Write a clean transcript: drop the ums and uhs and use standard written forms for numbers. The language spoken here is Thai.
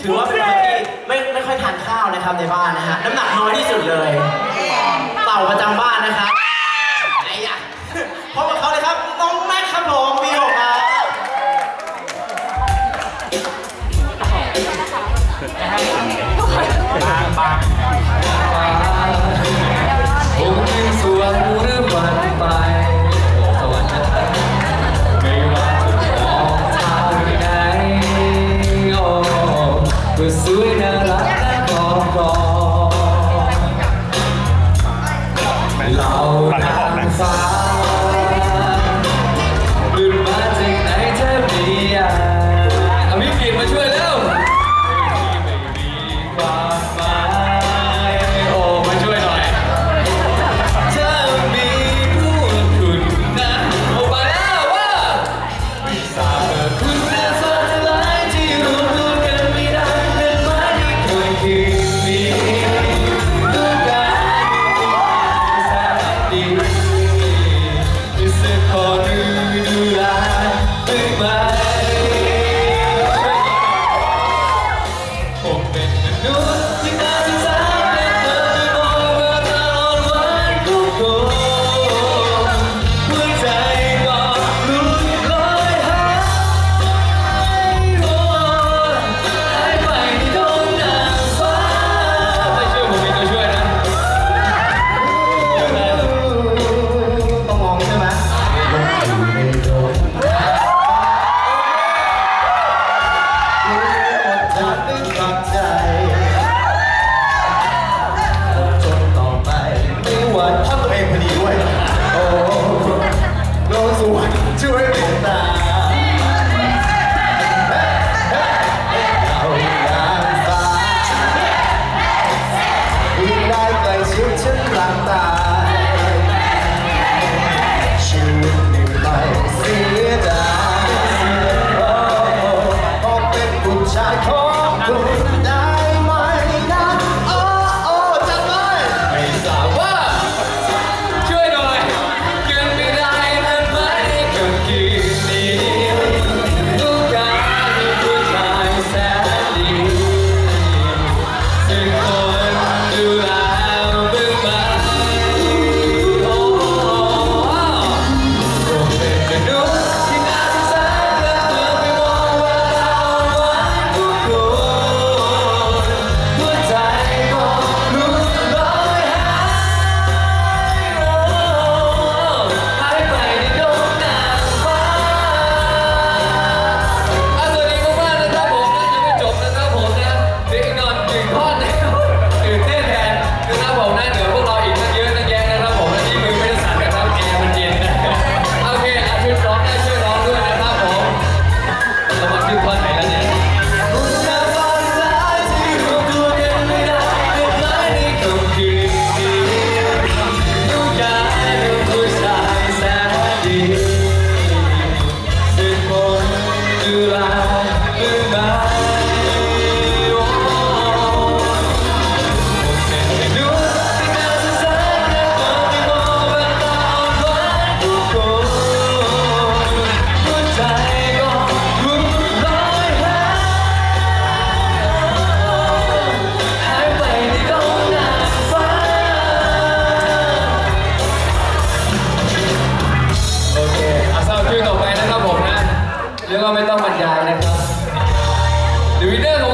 ถือว่าเป็นคนที่ไม่ค่อยทานข้าวนะครับในบ้านนะฮะน้ำหนักน้อยที่สุดเลยเต่าประจำบ้านนะครับไอ้ยะพบกับเขาเลยครับน้องแม็กครับผมมีออกมาบางผมยังสวนหรือวันไปสวรรค์ไม่ว่าจะมองทางไหนโอ้ก็สวยน่ารักและกอดกอดเรานางฟ้าลื่นมาจากไหนเธอมีเอามิกิมาช่วยแล้วไม่มีความหมายโอ้มาช่วยหน่อยเธอมีผู้คุณนะโอ้มาแล้วว่าไม่ทราบเมื่อคุณจะฝันร้ายที่รวมตัวกันไม่ได้เป็นไม้ที่เคยคืนนี้ดูกันแสนดีที่สุดขอดูแลได้ไหมผมเป็นมนุษย์ที่น่าสงสารและเธอไม่มองว่าตาอ่อนหวานทุกคนหัวใจก็ลุกลอยหายโอ้หายไปที่ดวงนางฟ้าไม่ช่วยผมเองก็ช่วยนะต้องมองใช่ไหมจะไม่ปักใจจนต่อไปไม่หวั่นถ้าตัวเองพอดีด้วยโอ้โลกสวยช่วยผมตาเอาอย่างฟ้ายิ่งได้ใกล้ชิดฉันหลังตาชีวิตหนึ่งไม่เสียดายพอเป็นผู้ชายของคุณได้ไหมนะโอ้โอ้จังเลยไม่ทราบว่าช่วยหน่อยเกินไม่ได้นั้นไหมกับคืนนี้ต้องการมีผู้ชายแสนดีสักคนดูแลบ้างไหมโอ้ผมเป็นมนุษย์ที่น่าสงสารและเธอไม่มองว่าเราหวานทุกคนหัวใจก็ลุกลอยหายไปในดงนางฟ้าสวัสดีมากๆนะครับผมนะยังไม่จบนะครับผมนะเดี๋ยวอีกหน่อยถึงท่อนแล้วตื่นเต้นแทนนะครับผมนะเดี๋ยวพวกเราอีกตั้งเยอะตั้งแยะนะครับผมและที่มือไม่ได้สั่นนะครับแอร์มันเย็นนะโอเคช่วยร้องได้ช่วยร้องด้วยนะครับผมเรามาขึ้นท่อนไหนแล้วเนี่ยคุณจะฝันร้ายที่รวมตัวกันไม่ได้เป็นไม้ในค่ำคืนนี้ต้องการเป็นผู้ชายแสนดีสักคนดูแลบ้างไหมโอ้ผมเป็นมนุษย์ที่น่าสงสารและเธอไม่มองว่าตาอ่อนหวานทุกคนหัวใจก็ลุกลอยหายไปในดงนางฟ้าโอเคเอาเศร้าชื่อต่อไปนะครับผมนะเรียกว่าไม่ต้องบรรยายนะครับเดวิดเดอร์